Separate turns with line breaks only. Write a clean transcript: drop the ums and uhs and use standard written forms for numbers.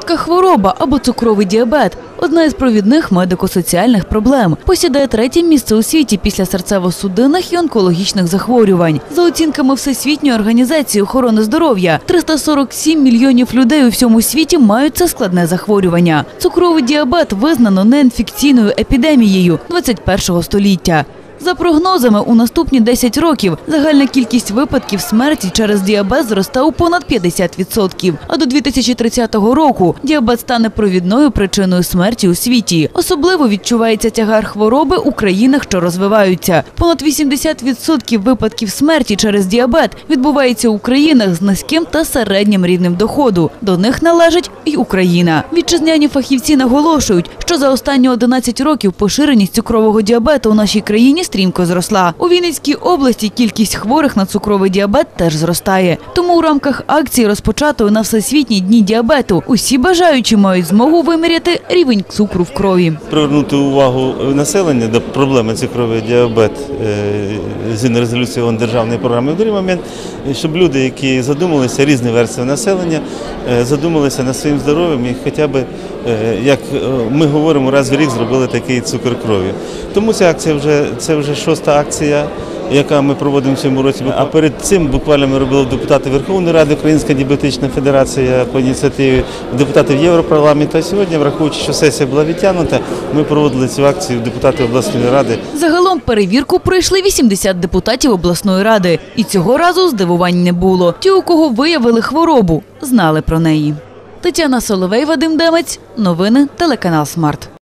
Солодка хвороба або цукровий діабет – одна із провідних медико-соціальних проблем. Посідає третє місце у світі після серцево-судинних і онкологічних захворювань. За оцінками Всесвітньої організації охорони здоров'я, 347 мільйонів людей у всьому світі мають це складне захворювання. Цукровий діабет визнано неінфекційною епідемією 21-го століття. За прогнозами, у наступні 10 років загальна кількість випадків смерті через діабет зросте у понад 50%. А до 2030 року діабет стане провідною причиною смерті у світі. Особливо відчувається тягар хвороби у країнах, що розвиваються. Понад 80% випадків смерті через діабет відбувається у країнах з низьким та середнім рівнем доходу. До них належить і Україна. Вітчизняні фахівці наголошують, що за останні 11 років поширеність цукрового діабету у нашій країні стрімко зросла. У Вінницькій області кількість хворих на цукровий діабет теж зростає. Тому у рамках акції, розпочатої на Всесвітні дні діабету, усі бажаючі мають змогу виміряти рівень цукру в крові.
Привернути увагу населення до проблеми цукровий діабет згідно резолюції ООН державної програми. В другий момент, щоб люди, які задумалися, різні версії населення, задумалися над своїм здоров'ям і хоча б, як ми говоримо, раз в рік зробили такий цукор крові. Тому ця акція це вже 6-та акція, яка ми проводимо в цьому році. А перед цим буквально ми робили депутати Верховної Ради, Українська діабетична федерація по ініціативі депутатів Європарламенту. А сьогодні, враховуючи, що сесія була відтягнута, ми проводили цю акцію депутати обласної ради.
Загалом перевірку пройшли 80 депутатів обласної ради. І цього разу здивувань не було. Ті, у кого виявили хворобу, знали про неї. Тетяна Соловей, Вадим Демець. Новини телеканал Смарт.